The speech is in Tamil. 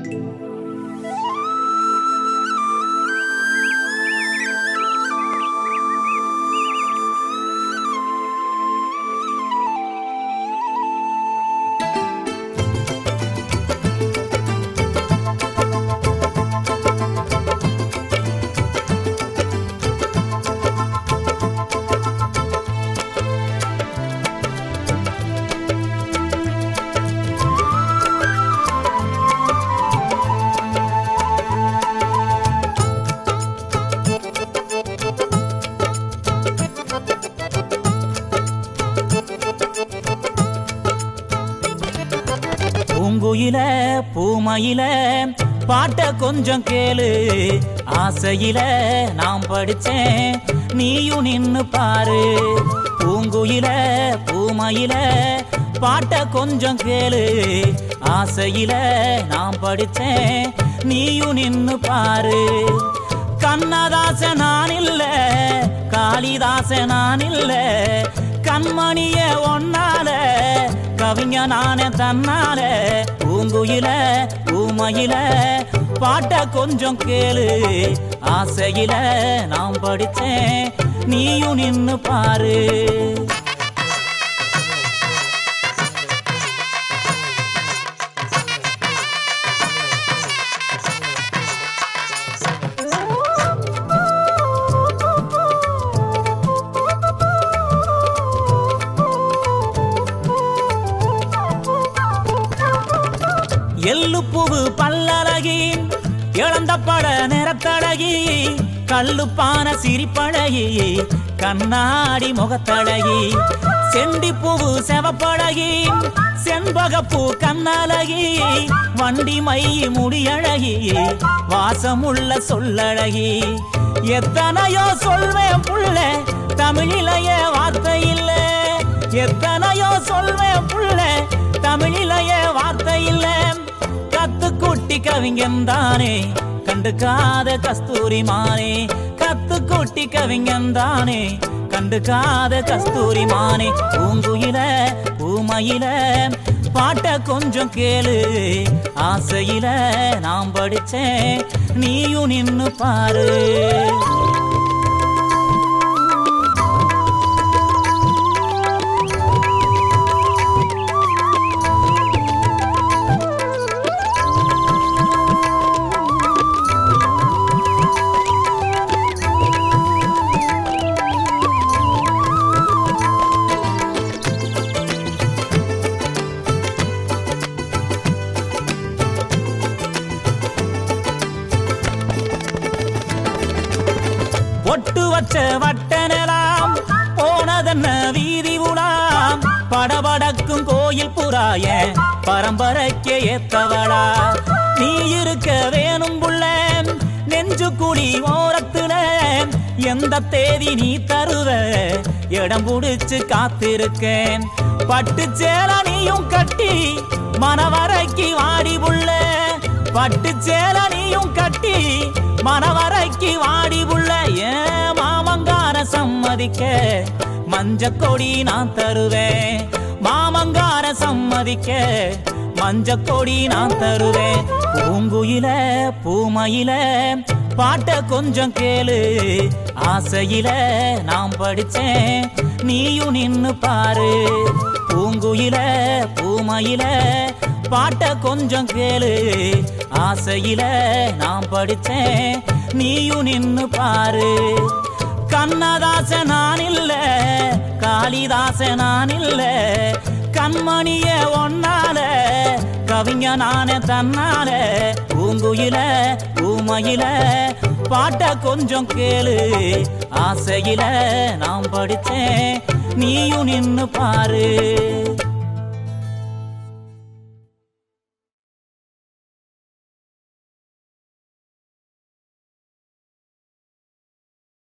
பூங்குயில பூமயில பாட்ட கொஞ்சம் கேளு ஆசையில நாம் படிச்சேன் நீயும் நின்னு பாரு பூங்குயில பூமயில பாட்ட கொஞ்சம் கேளு ஆசையில நாம் படிச்சேன் நீயும் நின்னு பாரு கண்ணதாச நான் இல்ல காளிதாச நான் இல்ல கண்மணிய ஒன்னால கவிஞ நானே தன்னால பூங்குயில பூமயில பாட்ட கொஞ்சம் கேளு ஆசையில நாம் படிச்சேன் நீயும் நின்னு பாரு எள்ளுப்பூவு பல்லழகி இழந்த பட நிறத்தழகி கல்லுப்பான சிரிப்பழகி கண்ணாடி முகத்தழகி செண்டிப்பூவு செவப்பழகி செண்பகப்பூ கண்ணழகி வண்டி மை முடியழகி வாசமுள்ள சொல்லழகி எத்தனையோ சொல்வேன் புள்ள தமிழிலேயே வார்த்தை இல்ல எத்தனையோ சொல்வேன் புள்ள தமிழிலேயே வார்த்தை இல்ல கத்துக்குட்டி கவிஞன் தானே கண்டுக்காத கஸ்தூரி மானே கத்துக்குட்டி கவிஞன் தானே கண்டுக்காத கஸ்தூரி மானே பூங்குயில பூமயில பாட்ட கொஞ்சம் கேளு ஆசையில நாம் படிச்சேன் நீயும் நின்னு பாரு பொட்டு வச்ச வட்டனலாம் போனதென்ன வீதி உலாம் படபடக்கும் கோயில் புறாய பரம்பரைக்கு ஏத்தவளா நீ இருக்க வேணும் புள்ள நெஞ்சு குழி ஓரத்துல எந்த தேதி நீ தருவ இடம் புடிச்சு காத்திருக்கேன் பட்டு சேல நீயும் கட்டி மனவரைக்கு வாடி புள்ள பட்டு சேல நீயும் கட்டி மனவரைக்கு வாடி புள்ள ஏன் மாமங்கார சம்மதிக்க மஞ்ச கொடி நான் தருவேன் மாமங்கார சம்மதிக்க மஞ்ச கொடி நான் தருவேன் பூங்குயில பூமயில பாட்ட கொஞ்சம் கேளு ஆசையில நாம் படிச்சேன் நீயும் நின்னு பாரு பூங்குயில பூமயில பாட்ட கொஞ்சம் கேளு ஆசையில நாம் படிச்சேன் நீயும் நின்னு பாரு கண்ணதாச நான் இல்ல காளிதாச நான் இல்ல கண்மணிய ஒன்னால கவிஞ நானே தன்னால பூங்குயில பூமயில பாட்ட கொஞ்சம் கேளு ஆசையில நாம் படிச்சேன் நீயும் நின்னு பாரு